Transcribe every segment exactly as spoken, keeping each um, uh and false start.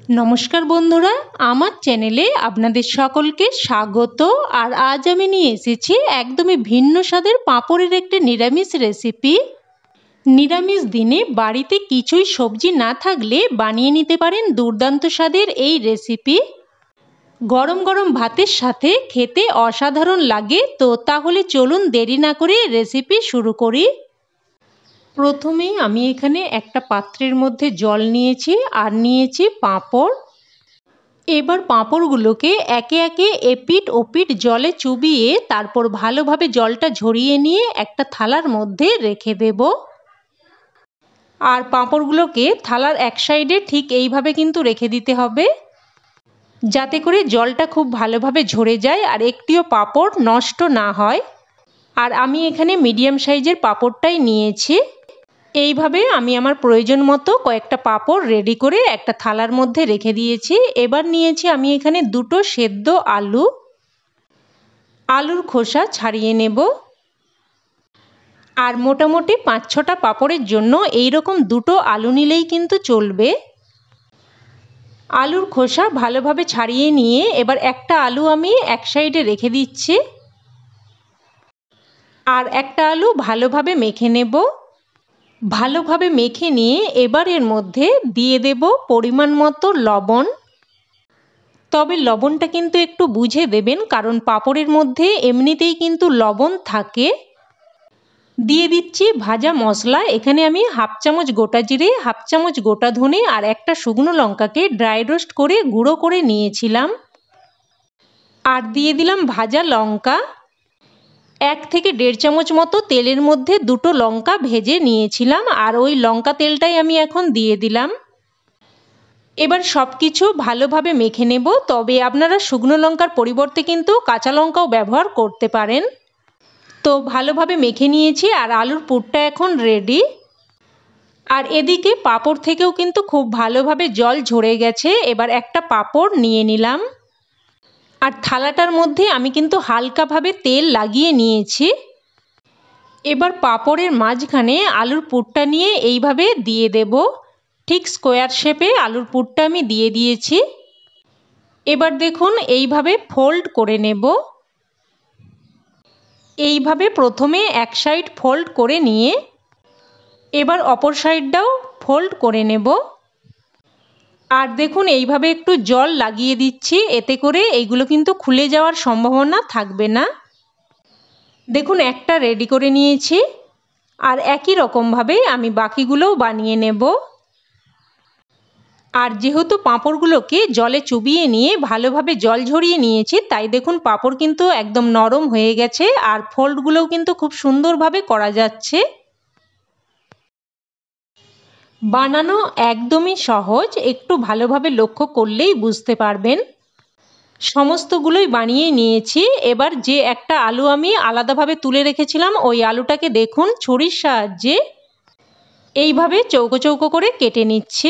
नमस्कार बंधुरा आमार चैनेले आपनादेर सकलके स्वागत। और आज आमी निये एसेछि एकदमई भिन्न स्वादेर पापड़ेर एकटी निरामिष रेसिपि। निरामिष दिने बाड़ीते किछुई सब्जी ना थाकले बानिये निते पारेन दुर्दान्त स्वादेर एई रेसिपि। गरम गरम भातेर साथे खेते असाधारण लागे। तो ताहले चलुन देरी ना करे रेसिपि शुरू करी। प्रथमे आमी एखाने एकटा पात्रेर मध्य जल नियेछि आर नियेछि पापड़। एबार पापड़गुलोके एके एके एपिट ओपिट जले चुबिए तारपर भालोभाबे जलटा झरिये निये एकटा थालार मध्य रेखे देब। आर पापड़गुलोके थालार एक साइडे ठीक एइभाबे किन्तु रेखे दिते हबे जाते करे जलटा खूब भालोभाबे झरे जाय आर एकटिओ पापड़ नष्ट ना हय। आर आमी एखाने मिडियाम साइजेर पापड़टाई नियेछि। এইভাবে আমি আমার প্রয়োজন মতো কয়েকটা পাপড় রেডি করে একটা থালার মধ্যে রেখে দিয়েছি। এবার নিয়েছি আমি এখানে দুটো সেদ্ধ আলু। আলুর খোসা ছাড়িয়ে নেব। আর মোটামুটি পাঁচ ছটা পাপড়ের জন্য এই রকম দুটো আলু নিলেই কিন্তু চলবে। আলুর খোসা ভালোভাবে ছাড়িয়ে নিয়ে এবার একটা আলু আমি এক সাইডে রেখে দিচ্ছি। আর একটা আলু ভালোভাবে মেখে নেব। ভালোভাবে মেখে নিয়ে এবার এর মধ্যে দিয়ে দেব পরিমাণ মতো লবণ। তবে লবণটা কিন্তু একটু বুঝে দেবেন কারণ পাপড়ের মধ্যে এমনিতেই কিন্তু লবণ থাকে। দিয়ে দিচ্ছি ভাজা মশলা। এখানে আমি হাফ চামচ গোটা জিরে, হাফ চামচ গোটা ধনে আর একটা শুকনো লঙ্কাকে ড্রাই রোস্ট করে গুঁড়ো করে নিয়েছিলাম। আর দিয়ে দিলাম ভাজা লঙ্কা। এক থেকে দেড় চামচ মতো তেলের মধ্যে দুটো লঙ্কা ভেজে নিয়েছিলাম আর ওই লঙ্কা তেলটাই আমি এখন দিয়ে দিলাম। এবার সব কিছু ভালোভাবে মেখে নেব। তবে আপনারা শুকনো লঙ্কার পরিবর্তে কিন্তু কাঁচা লঙ্কাও ব্যবহার করতে পারেন। তো ভালোভাবে মেখে নিয়েছি আর আলুর পুরটা এখন রেডি। আর এদিকে পাঁপড় থেকেও কিন্তু খুব ভালোভাবে জল ঝরে গেছে। এবার একটা পাঁপড় নিয়ে নিলাম। আর থালাটার মধ্যে আমি কিন্তু হালকাভাবে তেল লাগিয়ে নিয়েছি। এবার পাঁপড়ের মাঝখানে আলুর পুরটা নিয়ে এইভাবে দিয়ে দেব। ঠিক স্কোয়ার শেপে আলুর পুরটা আমি দিয়ে দিয়েছি। এবার দেখুন এইভাবে ফোল্ড করে নেব। এইভাবে প্রথমে এক সাইড ফোল্ড করে নিয়ে এবার অপর সাইডটাও ফোল্ড করে নেব। আর দেখুন এইভাবে একটু জল লাগিয়ে দিচ্ছি, এতে করে এইগুলো কিন্তু খুলে যাওয়ার সম্ভাবনা থাকবে না। দেখুন একটা রেডি করে নিয়েছি। আর একই রকমভাবে আমি বাকিগুলোও বানিয়ে নেব। আর যেহেতু পাঁপড়গুলোকে জলে চুবিয়ে নিয়ে ভালোভাবে জল ঝরিয়ে নিয়েছি তাই দেখুন পাঁপড় কিন্তু একদম নরম হয়ে গেছে আর ফোল্ডগুলোও কিন্তু খুব সুন্দরভাবে করা যাচ্ছে। বানানো একদমই সহজ, একটু ভালোভাবে লক্ষ্য করলেই বুঝতে পারবেন। সমস্তগুলোই বানিয়ে নিয়েছি। এবার যে একটা আলু আমি আলাদাভাবে তুলে রেখেছিলাম ওই আলুটাকে দেখুন ছুরির সাহায্যে এইভাবে চৌকো চৌকো করে কেটে নিচ্ছি।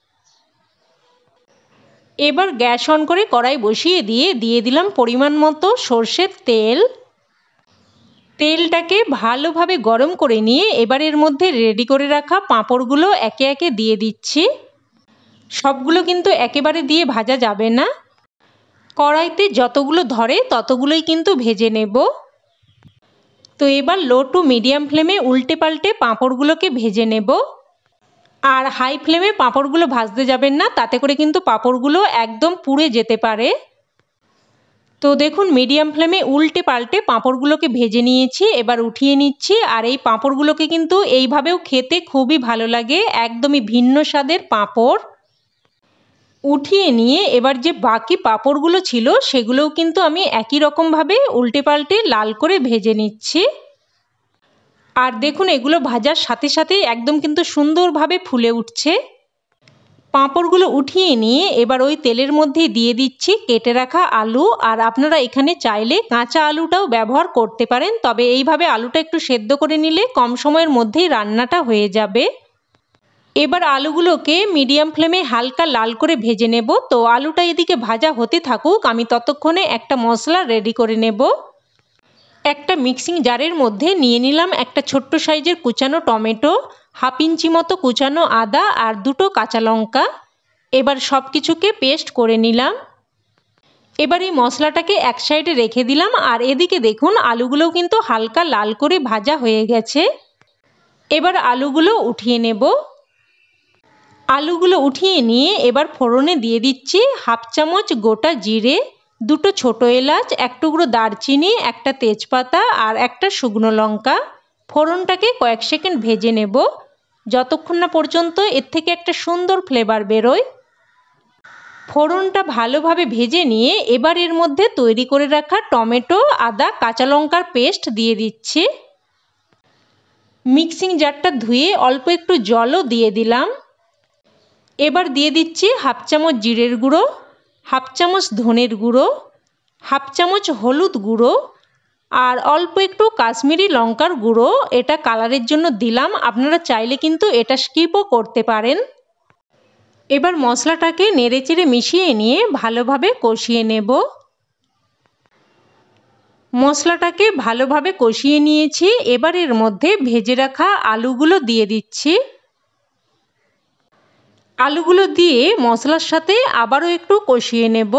এবার গ্যাস অন করে কড়াই বসিয়ে দিয়ে দিয়ে দিলাম পরিমাণ মতো সর্ষের তেল। তেলটাকে ভালোভাবে গরম করে নিয়ে এবার এর মধ্যে রেডি করে রাখা পাঁপড়গুলো একে একে দিয়ে দিচ্ছি। সবগুলো কিন্তু একেবারে দিয়ে ভাজা যাবে না। কড়াইতে যতগুলো ধরে ততগুলোই কিন্তু ভেজে নেব। তো এবার লো টু মিডিয়াম ফ্লেমে উল্টে পাল্টে পাঁপড়গুলোকে ভেজে নেব। আর হাই ফ্লেমে পাঁপড়গুলো ভাজতে যাবেন না, তাতে করে কিন্তু পাঁপড়গুলো একদম পুড়ে যেতে পারে। তো দেখুন মিডিয়াম ফ্লেমে উল্টে পাল্টে পাঁপড়গুলোকে ভেজে নিয়েছি। এবার উঠিয়ে নিচ্ছি। আর এই পাঁপড়গুলোকে কিন্তু এইভাবেও খেতে খুবই ভালো লাগে, একদমই ভিন্ন স্বাদের পাঁপড়। উঠিয়ে নিয়ে এবার যে বাকি পাঁপড়গুলো ছিল সেগুলোও কিন্তু আমি একই রকমভাবে উল্টে পাল্টে লাল করে ভেজে নিচ্ছি। আর দেখুন এগুলো ভাজার সাথে সাথে একদম কিন্তু সুন্দরভাবে ফুলে উঠছে। পাঁপড়গুলো উঠিয়ে নিয়ে এবার ওই তেলের মধ্যে দিয়ে দিচ্ছি কেটে রাখা আলু। আর আপনারা এখানে চাইলে কাঁচা আলুটাও ব্যবহার করতে পারেন, তবে এইভাবে আলুটা একটু সেদ্ধ করে নিলে কম সময়ের মধ্যেই রান্নাটা হয়ে যাবে। এবার আলুগুলোকে মিডিয়াম ফ্লেমে হালকা লাল করে ভেজে নেব। তো আলুটা এদিকে ভাজা হতে থাকুক, আমি ততক্ষণে একটা মশলা রেডি করে নেব। একটা মিক্সিং জারের মধ্যে নিয়ে নিলাম একটা ছোট্ট সাইজের কুচানো টমেটো, হাফ ইঞ্চি মতো কুচানো আদা আর দুটো কাঁচা লঙ্কা। এবার সব কিছুকে পেস্ট করে নিলাম। এবার এই মশলাটাকে এক সাইডে রেখে দিলাম। আর এদিকে দেখুন আলুগুলোও কিন্তু হালকা লাল করে ভাজা হয়ে গেছে। এবার আলুগুলো উঠিয়ে নেব। আলুগুলো উঠিয়ে নিয়ে এবার ফোড়নে দিয়ে দিচ্ছি হাফ চামচ গোটা জিরে, দুটো ছোটো এলাচ, এক টুকরো দারচিনি, একটা তেজপাতা আর একটা শুকনো লঙ্কা। ফোড়নটাকে কয়েক সেকেন্ড ভেজে নেব, যতক্ষণ না পর্যন্ত এর থেকে একটা সুন্দর ফ্লেভার বেরোয়। ফোড়নটা ভালোভাবে ভেজে নিয়ে এবার এর মধ্যে তৈরি করে রাখা টমেটো, আদা, কাঁচা লঙ্কার পেস্ট দিয়ে দিচ্ছি। মিক্সিং জারটা ধুয়ে অল্প একটু জলও দিয়ে দিলাম। এবার দিয়ে দিচ্ছি হাফ চামচ জিরের গুঁড়ো, হাফ চামচ ধনের গুঁড়ো, হাফ চামচ হলুদ গুঁড়ো আর অল্প একটু কাশ্মীরি লঙ্কার গুঁড়ো। এটা কালারের জন্য দিলাম, আপনারা চাইলে কিন্তু এটা স্কিপও করতে পারেন। এবার মশলাটাকে নেড়েচেড়ে মিশিয়ে নিয়ে ভালোভাবে কষিয়ে নেব। মশলাটাকে ভালোভাবে কষিয়ে নিয়েছি। এবার এর মধ্যে ভেজে রাখা আলুগুলো দিয়ে দিচ্ছি। আলুগুলো দিয়ে মশলার সাথে আবারও একটু কষিয়ে নেব।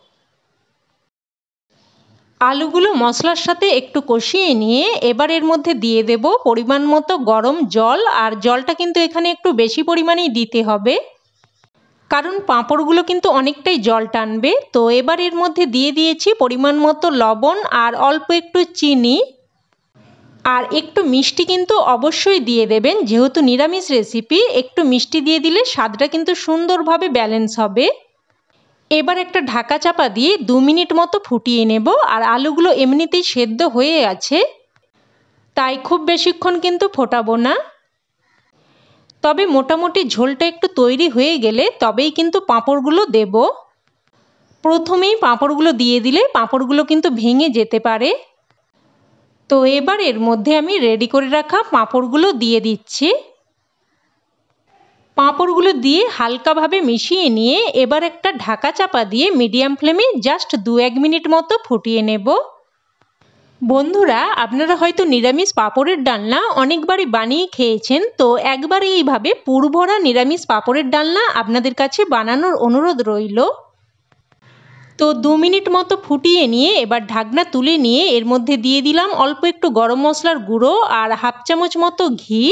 আলুগুলো মশলার সাথে একটু কষিয়ে নিয়ে এবার এর মধ্যে দিয়ে দেব পরিমাণ মতো গরম জল। আর জলটা কিন্তু এখানে একটু বেশি পরিমাণেই দিতে হবে, কারণ পাঁপড়গুলো কিন্তু অনেকটাই জল টানবে। তো এবার এর মধ্যে দিয়ে দিয়েছি পরিমাণ মতো লবণ আর অল্প একটু চিনি। আর একটু মিষ্টি কিন্তু অবশ্যই দিয়ে দেবেন, যেহেতু নিরামিষ রেসিপি একটু মিষ্টি দিয়ে দিলে স্বাদটা কিন্তু সুন্দরভাবে ব্যালেন্স হবে। এবার একটা ঢাকা চাপা দিয়ে দু মিনিট মতো ফুটিয়ে নেব। আর আলুগুলো এমনিতেই সেদ্ধ হয়ে আছে, তাই খুব বেশিক্ষণ কিন্তু ফোটাবো না। তবে মোটামুটি ঝোলটা একটু তৈরি হয়ে গেলে তবেই কিন্তু পাঁপড়গুলো দেব। প্রথমেই পাঁপড়গুলো দিয়ে দিলে পাঁপড়গুলো কিন্তু ভেঙে যেতে পারে। তো এবার এর মধ্যে আমি রেডি করে রাখা পাঁপড়গুলো দিয়ে দিচ্ছি। পাঁপড়গুলো দিয়ে হালকাভাবে মিশিয়ে নিয়ে এবার একটা ঢাকা চাপা দিয়ে মিডিয়াম ফ্লেমে জাস্ট দু এক মিনিট মতো ফুটিয়ে নেব। বন্ধুরা, আপনারা হয়তো নিরামিষ পাঁপড়ের ডালনা অনেকবারই বানিয়ে খেয়েছেন, তো একবার এইভাবে পুরভরা নিরামিষ পাঁপড়ের ডালনা আপনাদের কাছে বানানোর অনুরোধ রইল। তো দু মিনিট মতো ফুটিয়ে নিয়ে এবার ঢাকনা তুলে নিয়ে এর মধ্যে দিয়ে দিলাম অল্প একটু গরম মশলার গুঁড়ো আর হাফ চামচ মতো ঘি।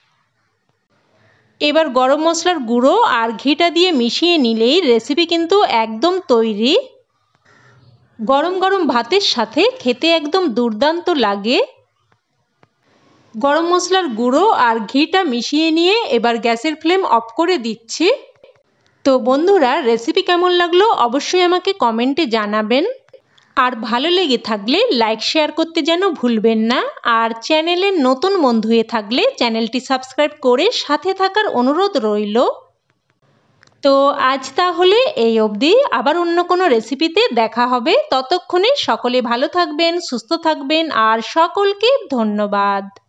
এবার গরম মশলার গুঁড়ো আর ঘিটা দিয়ে মিশিয়ে নিলেই রেসিপি কিন্তু একদম তৈরি। গরম গরম ভাতের সাথে খেতে একদম দুর্দান্ত লাগে। গরম মশলার গুঁড়ো আর ঘিটা মিশিয়ে নিয়ে এবার গ্যাসের ফ্লেম অফ করে দিচ্ছি। তো বন্ধুরা, রেসিপি কেমন লাগলো অবশ্যই আমাকে কমেন্টে জানাবেন। আর ভালো লেগে থাকলে লাইক শেয়ার করতে যেন ভুলবেন না। আর চ্যানেলের নতুন বন্ধু হয়ে থাকলে চ্যানেলটি সাবস্ক্রাইব করে সাথে থাকার অনুরোধ রইল। তো আজ তাহলে এই অবধি, আবার অন্য কোনো রেসিপিতে দেখা হবে। ততক্ষণে সকলে ভালো থাকবেন, সুস্থ থাকবেন আর সকলকে ধন্যবাদ।